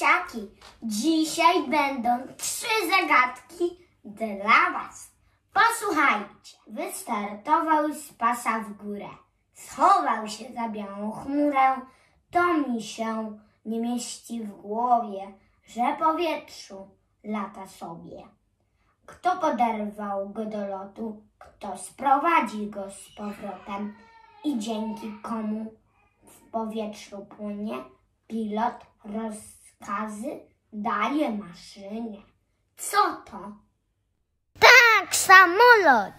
dzieciaki, dzisiaj będą 3 zagadki dla was. Posłuchajcie, wystartował z pasa w górę, schował się za białą chmurę, to mi się nie mieści w głowie, że powietrzu lata sobie. Kto poderwał go do lotu, kto sprowadzi go z powrotem i dzięki komu w powietrzu płynie, pilot rozkazy daje maszynie. Co to? Tak, samolot!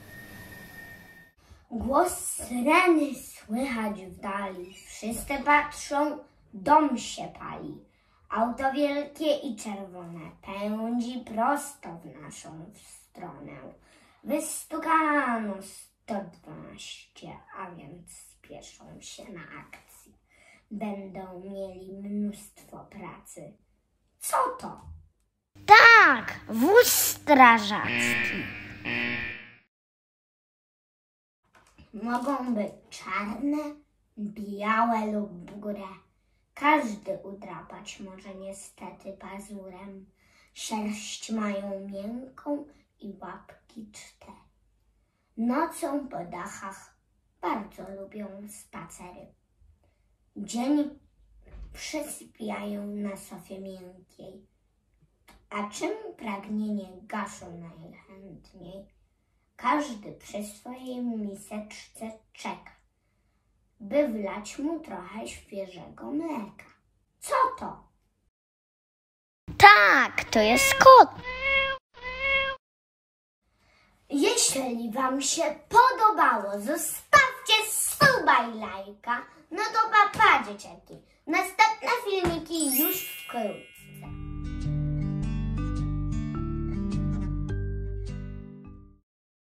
Głos syreny słychać w dali. Wszyscy patrzą, dom się pali. Auto wielkie i czerwone pędzi prosto w naszą stronę. Wystukano 112, a więc spieszą się na akcję. Będą mieli mnóstwo pracy. Co to? Tak, wóz strażacki. Mogą być czarne, białe lub burę. Każdy udrapać może niestety pazurem. Sierść mają miękką i łapki 4. Nocą po dachach bardzo lubią spacery. Dzień przysypiają na sofie miękkiej. A czym pragnienie gaszą najchętniej? Każdy przy swojej miseczce czeka, by wlać mu trochę świeżego mleka. Co to? Tak, to jest kot. Jeśli wam się podobało, zostawcie suba i lajka. No to pa, dzieciaki. Następne filmiki już wkrótce.